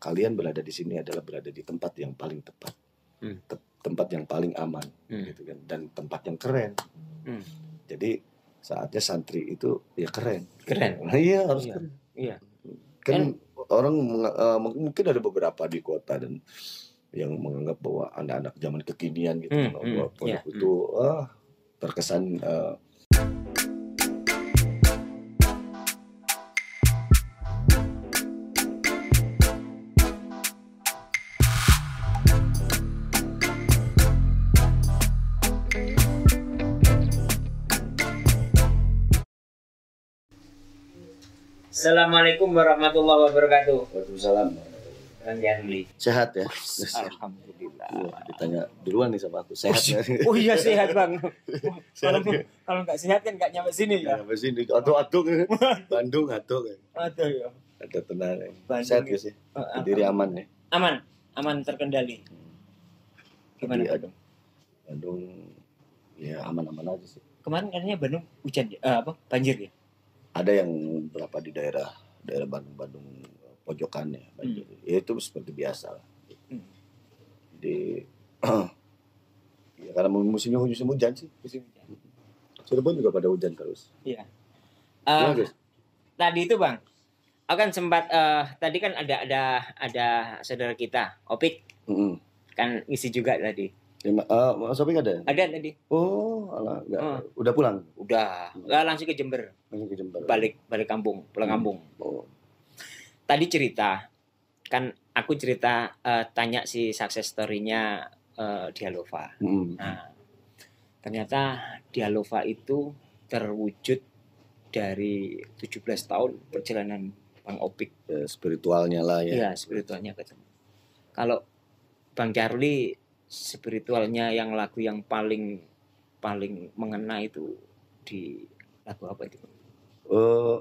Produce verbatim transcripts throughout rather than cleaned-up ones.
kalian berada di sini adalah berada di tempat yang paling tepat, hmm. Te- tempat yang paling aman, hmm. gitu kan, dan tempat yang keren. Hmm. Jadi saatnya santri itu ya keren. Keren. Nah, iya harus iya. keren. Iya. Kan And, orang uh, mungkin ada beberapa di kota dan yang menganggap bahwa anak-anak zaman kekinian gitu, hmm. bahwa pondok yeah. itu hmm. ah, terkesan. Uh, Assalamualaikum warahmatullahi wabarakatuh. Waalaikumsalam. Kang Yarli. Sehat ya? Alhamdulillah. Ya, ditanya duluan nih sama aku. Sehat ya? Oh iya sehat bang. Kalau kalau nggak sehat kan nggak nyampe sini ya. Nyampe sini. Aduh-aduh kan. Bandung aduh kan. Aduh ya. Ada tenang ya. Sehat ya sih. Diri aman ya. Aman, aman terkendali. Gimana Bandung? Bandung ya aman-aman aja sih. Kemarin katanya Bandung hujan ya? Eh, apa? Banjir ya? Ada yang berapa di daerah daerah Bandung-Bandung pojokannya banjir. Hmm. Ya itu seperti biasa lah. Hmm. Di ya karena musimnya musim hujan sih. Musim hujan. Cirebon juga pada hujan terus. Iya. Uh, tadi itu Bang, aku kan sempat uh, tadi kan ada ada ada saudara kita, Opik. Mm-hmm. Kan ngisi juga tadi. Ya, uh, Mas Opik ada? Ada tadi. Oh, alah, enggak. Uh. Udah pulang? Udah. Enggak, langsung ke Jember. Langsung ke Jember. Balik balik kampung, pulang hmm. kampung. Oh. Tadi cerita, kan aku cerita uh, tanya si success story-nya uh, Dialova. Hmm. Nah, ternyata Dialova itu terwujud dari tujuh belas tahun perjalanan Bang Opik. Ya, spiritualnya lah ya. Iya, spiritualnya ketemu. Kalau Bang Charlie spiritualnya yang lagu yang paling paling mengena itu di lagu apa itu? Uh,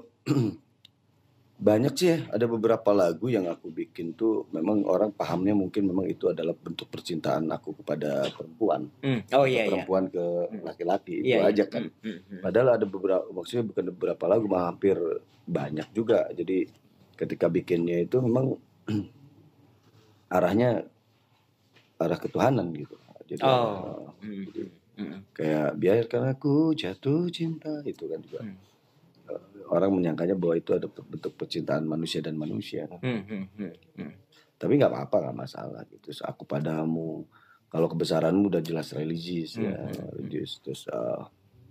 banyak sih ya, ada beberapa lagu yang aku bikin tuh memang orang pahamnya mungkin memang itu adalah bentuk percintaan aku kepada perempuan. Mm. Oh iya perempuan iya. ke laki-laki itu iya, aja iya. kan. Mm, mm, mm. Padahal ada beberapa, maksudnya bukan beberapa lagu, mah hampir banyak juga. Jadi ketika bikinnya itu memang arahnya arah ketuhanan gitu. Jadi, oh. uh, mm. jadi mm. kayak biarkan aku jatuh cinta itu kan juga. Mm. Orang menyangkanya bahwa itu ada bentuk percintaan manusia dan manusia. Hmm, hmm, hmm, hmm. Tapi nggak apa-apa, nggak masalah gitu. Aku padamu, kalau kebesaranmu udah jelas religius hmm, ya, hmm, religius. Terus uh,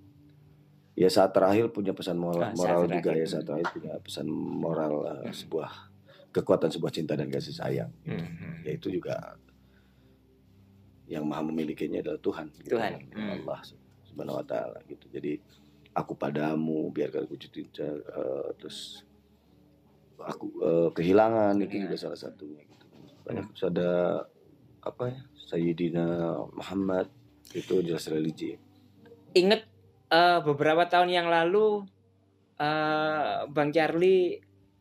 ya saat terakhir punya pesan moral, nah, moral juga terakhir. ya saat terakhir punya pesan moral uh, hmm. sebuah kekuatan sebuah cinta dan kasih sayang. Gitu. Hmm. Ya itu juga yang maha memilikinya adalah Tuhan. Gitu. Tuhan. Hmm. Allah Subhanahu Wa Taala gitu. Jadi aku padamu, biarkan aku cinta, uh, terus aku uh, kehilangan ya. Itu juga salah satunya gitu. Banyak hmm. ada apa ya, Sayyidina Muhammad itu jelas religi. Ingat uh, beberapa tahun yang lalu uh, Bang Charlie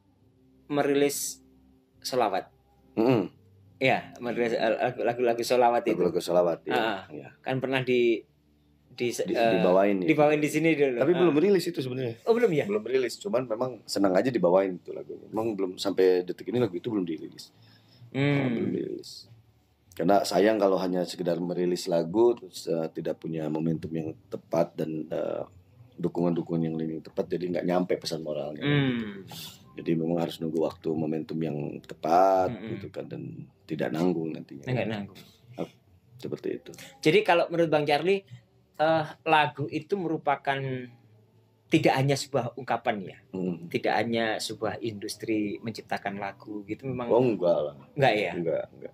merilis sholawat. Mm-hmm. Ya, merilis lagu-lagu sholawat itu. Lagu-lagu sholawat ya. Uh, ya. Kan pernah di Di, di, uh, dibawain ya. dibawain di sini dulu. Tapi uh. belum rilis itu sebenarnya. Oh belum ya? Belum rilis, cuman memang senang aja dibawain itu lagunya. Memang belum sampai detik ini lagu itu belum dirilis. Hmm. Nah, belum dirilis. Karena sayang kalau hanya sekedar merilis lagu terus uh, tidak punya momentum yang tepat dan uh, dukungan-dukungan yang lebih tepat, jadi nggak nyampe pesan moralnya. Hmm. Gitu. Jadi memang harus nunggu waktu momentum yang tepat hmm. gitu kan, dan tidak nanggung nantinya. Nggak nanggung. Seperti itu. Jadi kalau menurut Bang Charlie Uh, lagu itu merupakan tidak hanya sebuah ungkapan ya, hmm. tidak hanya sebuah industri menciptakan lagu gitu, memang. Oh enggak lah. Enggak ya. Enggak enggak.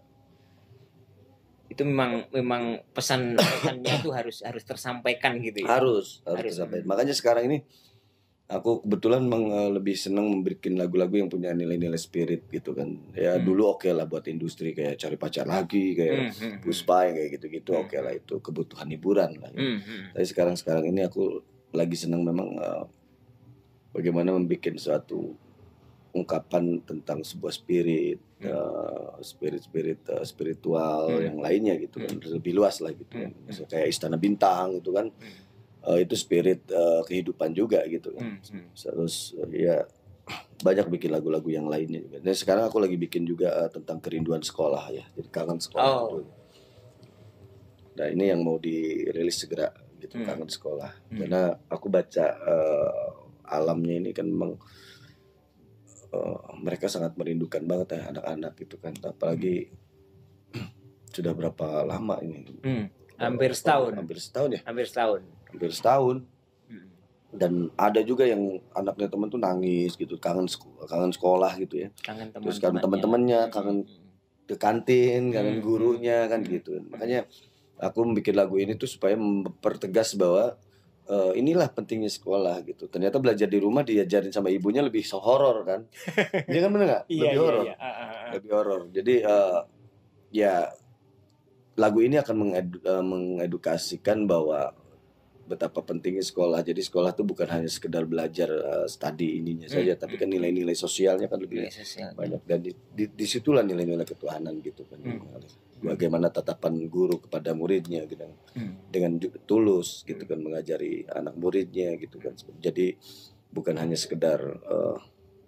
Itu memang memang pesan pesannya itu harus harus tersampaikan gitu ya. Harus harus, harus tersampaikan. Makanya sekarang ini aku kebetulan memang uh, lebih senang membikin lagu-lagu yang punya nilai-nilai spirit gitu kan. Ya hmm. dulu oke okay lah buat industri kayak Cari Pacar Lagi, kayak hmm. Puspa yang kayak gitu-gitu hmm. oke okay lah, itu kebutuhan hiburan lah. Ya. Hmm. Tapi sekarang-sekarang ini aku lagi senang memang uh, bagaimana membikin suatu ungkapan tentang sebuah spirit, hmm. uh, spirit-spirit uh, spiritual hmm. yang lainnya gitu kan, hmm. lebih luas lah gitu kan. Misalnya kayak Istana Bintang gitu kan. Hmm. Uh, itu spirit uh, kehidupan juga gitu kan. Hmm, hmm. Terus uh, ya banyak bikin lagu-lagu yang lainnya juga. Dan sekarang aku lagi bikin juga uh, tentang kerinduan sekolah ya, jadi kangen sekolah. Oh. Gitu. Nah ini yang mau dirilis segera gitu, hmm. kangen sekolah. Hmm. Karena aku baca uh, alamnya ini kan memang uh, mereka sangat merindukan banget ya anak-anak gitu kan, apalagi hmm. sudah berapa lama ini? Hmm. Hampir setahun. Hampir setahun ya. Hampir setahun. Hampir setahun. Dan ada juga yang anaknya temen tuh nangis gitu, kangen kangen sekolah gitu ya. Kangen teman-temannya. Terus kangen teman-temannya, kangen ke kantin, kangen gurunya kan gitu. Makanya aku bikin lagu ini tuh supaya mempertegas bahwa uh, inilah pentingnya sekolah gitu. Ternyata belajar di rumah diajarin sama ibunya lebih horor kan. Iya kan bener nggak? Lebih horor. Iya, iya. Uh, uh, uh. Lebih horor. Jadi uh, ya lagu ini akan mengedu, uh, mengedukasikan bahwa betapa pentingnya sekolah. Jadi sekolah itu bukan hanya sekedar belajar uh, studi ininya saja, hmm. tapi kan nilai-nilai sosialnya kan lebih banyak. Dan di, di, disitulah nilai-nilai ketuhanan gitu kan. Hmm. Bagaimana tatapan guru kepada muridnya gitu, hmm. dengan tulus gitu kan, mengajari anak muridnya gitu kan. Jadi bukan hanya sekedar uh,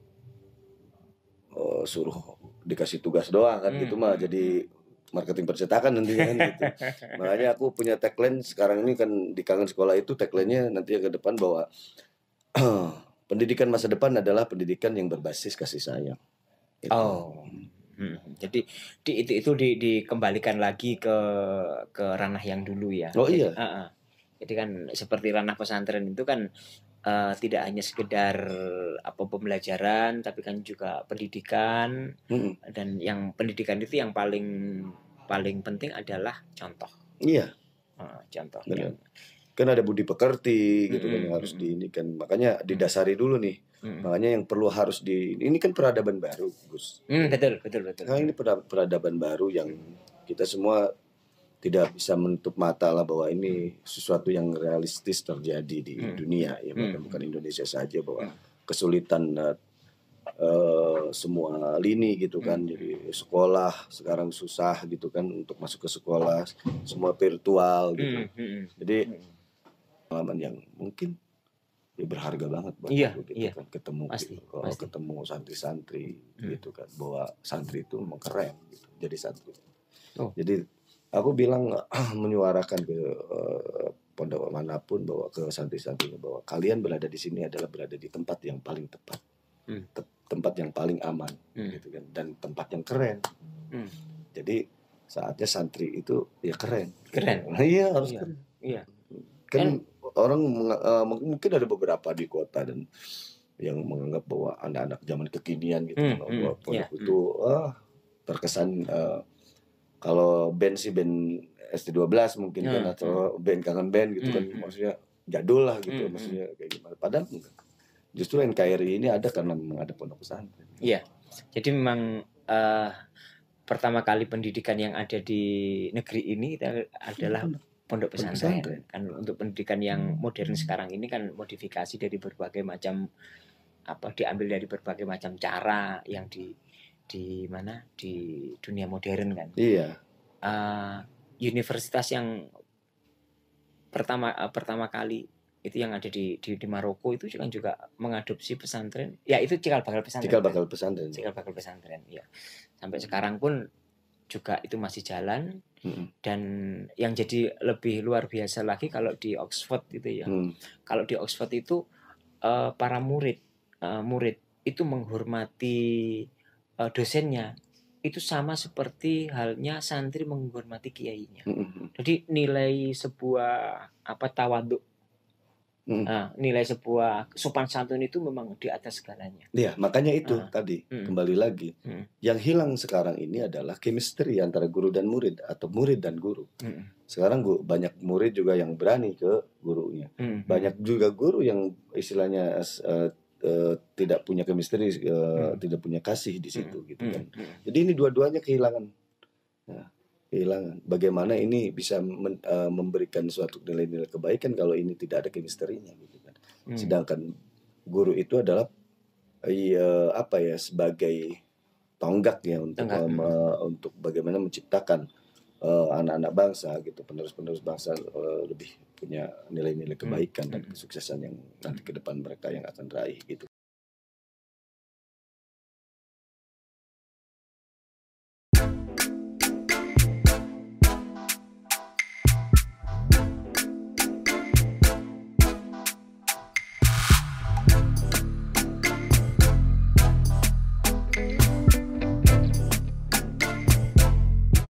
uh, suruh dikasih tugas doang kan, hmm. gitu mah jadi marketing percetakan nantinya kan gitu. Makanya aku punya tagline sekarang ini kan di Kangen Sekolah itu, tagline-nya nanti ke depan bahwa pendidikan masa depan adalah pendidikan yang berbasis kasih sayang. Gitu. Oh. Hmm. Jadi di, itu itu di, dikembalikan lagi ke ke ranah yang dulu ya. Oh jadi, iya. Uh, uh. Jadi kan seperti ranah pesantren itu kan uh, tidak hanya sekedar apa pembelajaran, tapi kan juga pendidikan. Hmm. Dan yang pendidikan itu yang paling paling penting adalah contoh. Iya. Uh, contoh. Yang, kan ada budi pekerti gitu, mm-hmm. kan yang harus di ini kan, makanya didasari dulu nih. Mm-hmm. Makanya yang perlu harus di ini kan peradaban baru, Gus. Mm, betul betul betul. Nah ini peradaban baru yang kita semua tidak bisa menutup mata lah bahwa ini sesuatu yang realistis terjadi di mm. dunia ya, bukan mm. bukan Indonesia saja, bahwa mm. kesulitan uh, uh, semua lini gitu kan. Mm. Jadi sekolah sekarang susah gitu kan untuk masuk ke sekolah, semua virtual gitu. Mm. Jadi pengalaman yang mungkin ya berharga banget buat iya, aku gitu, iya. kan ketemu pasti, gitu. Kalau pasti. ketemu santri-santri hmm. gitu kan, bahwa santri itu memang keren gitu, jadi santri. Oh. Jadi aku bilang menyuarakan ke uh, pondok manapun bahwa ke santri-santri bahwa kalian berada di sini adalah berada di tempat yang paling tepat, hmm. Te- tempat yang paling aman, hmm. gitu kan, dan tempat yang keren. Hmm. Jadi saatnya santri itu ya keren. Keren. Nah, iya harus iya. keren. Iya. Kan And, orang uh, mungkin ada beberapa di kota dan yang menganggap bahwa anak-anak zaman kekinian gitu, hmm, bahwa hmm, pondok yeah, itu hmm. ah terkesan uh, kalau band sih band S T dua belas mungkin hmm, kan, atau hmm. band kangen band gitu, hmm, kan maksudnya jadul lah gitu, hmm, maksudnya kayak gimana. Padahal justru N K R I ini ada karena memang ada pondok pesantren. Iya. Jadi memang uh, pertama kali pendidikan yang ada di negeri ini adalah pondok pesantren. pesantren kan untuk pendidikan yang modern sekarang ini kan modifikasi dari berbagai macam apa diambil dari berbagai macam cara yang di di mana di dunia modern kan. Iya. Uh, universitas yang pertama uh, pertama kali itu yang ada di di, di Maroko itu kan juga mengadopsi pesantren. Ya itu cikal bakal pesantren. Cikal bakal pesantren. Cikal bakal pesantren. Ya. Sampai sekarang pun juga itu masih jalan. Hmm. Dan yang jadi lebih luar biasa lagi kalau di Oxford itu ya, hmm. kalau di Oxford itu uh, para murid uh, murid itu menghormati uh, dosennya itu sama seperti halnya santri menghormati kiainya. Hmm. Jadi nilai sebuah apa tawaduk, hmm. nah, nilai sebuah sopan santun itu memang di atas segalanya. Iya, makanya itu uh, tadi hmm. kembali lagi hmm. yang hilang sekarang ini adalah chemistry antara guru dan murid atau murid dan guru. Hmm. Sekarang gua, banyak murid juga yang berani ke gurunya, hmm. banyak juga guru yang istilahnya uh, uh, tidak punya chemistry, uh, hmm. tidak punya kasih di situ, hmm. gitu kan. Hmm. Jadi ini dua-duanya kehilangan. Nah, kehilangan. Bagaimana ini bisa men, uh, memberikan suatu nilai-nilai kebaikan kalau ini tidak ada chemistry-nya gitu kan. Hmm. Sedangkan guru itu adalah uh, apa ya, sebagai tonggak ya untuk um, uh, untuk bagaimana menciptakan uh, anak-anak bangsa gitu, penerus-penerus bangsa uh, lebih punya nilai-nilai kebaikan hmm. dan kesuksesan yang nanti ke depan mereka yang akan raih gitu.